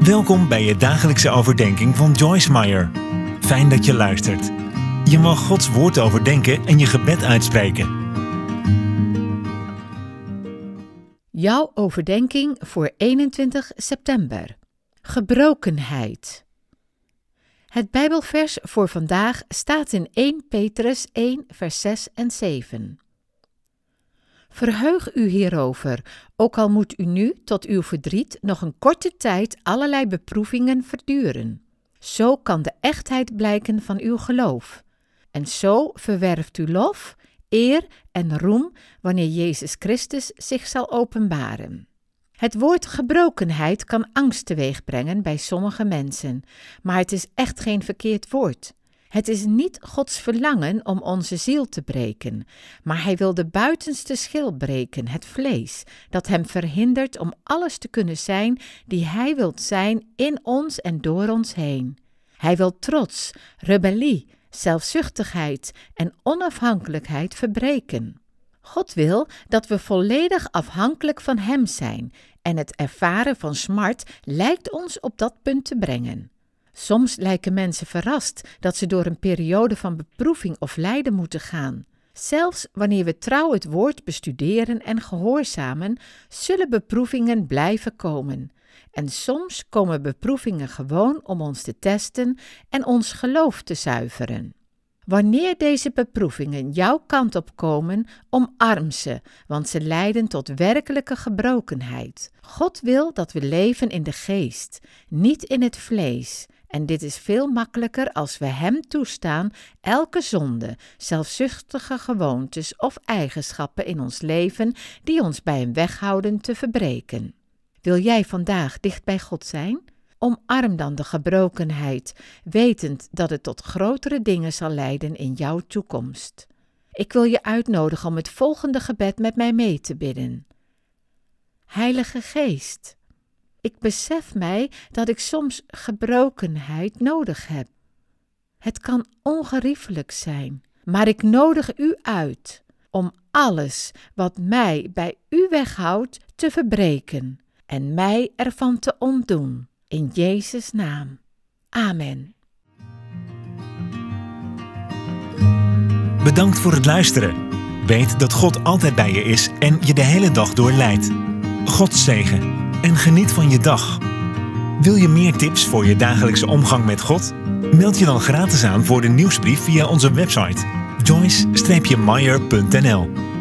Welkom bij je dagelijkse overdenking van Joyce Meyer. Fijn dat je luistert. Je mag Gods woord overdenken en je gebed uitspreken. Jouw overdenking voor 21 september. Gebrokenheid. Het Bijbelvers voor vandaag staat in 1 Petrus 1 vers 6 en 7. Verheug u hierover, ook al moet u nu tot uw verdriet nog een korte tijd allerlei beproevingen verduren. Zo kan de echtheid blijken van uw geloof. En zo verwerft u lof, eer en roem wanneer Jezus Christus zich zal openbaren. Het woord gebrokenheid kan angst teweegbrengen bij sommige mensen, maar het is echt geen verkeerd woord. Het is niet Gods verlangen om onze ziel te breken, maar Hij wil de buitenste schil breken, het vlees, dat Hem verhindert om alles te kunnen zijn die Hij wilt zijn in ons en door ons heen. Hij wil trots, rebellie, zelfzuchtigheid en onafhankelijkheid verbreken. God wil dat we volledig afhankelijk van Hem zijn en het ervaren van smart lijkt ons op dat punt te brengen. Soms lijken mensen verrast dat ze door een periode van beproeving of lijden moeten gaan. Zelfs wanneer we trouw het woord bestuderen en gehoorzamen, zullen beproevingen blijven komen. En soms komen beproevingen gewoon om ons te testen en ons geloof te zuiveren. Wanneer deze beproevingen jouw kant op komen, omarm ze, want ze leiden tot werkelijke gebrokenheid. God wil dat we leven in de geest, niet in het vlees. En dit is veel makkelijker als we Hem toestaan elke zonde, zelfzuchtige gewoontes of eigenschappen in ons leven die ons bij Hem weghouden te verbreken. Wil jij vandaag dicht bij God zijn? Omarm dan de gebrokenheid, wetend dat het tot grotere dingen zal leiden in jouw toekomst. Ik wil je uitnodigen om het volgende gebed met mij mee te bidden. Heilige Geest, ik besef mij dat ik soms gebrokenheid nodig heb. Het kan ongeriefelijk zijn, maar ik nodig U uit om alles wat mij bij U weghoudt te verbreken en mij ervan te ontdoen. In Jezus' naam. Amen. Bedankt voor het luisteren. Weet dat God altijd bij je is en je de hele dag door leidt. Gods zegen en geniet van je dag. Wil je meer tips voor je dagelijkse omgang met God? Meld je dan gratis aan voor de nieuwsbrief via onze website joyce-meyer.nl.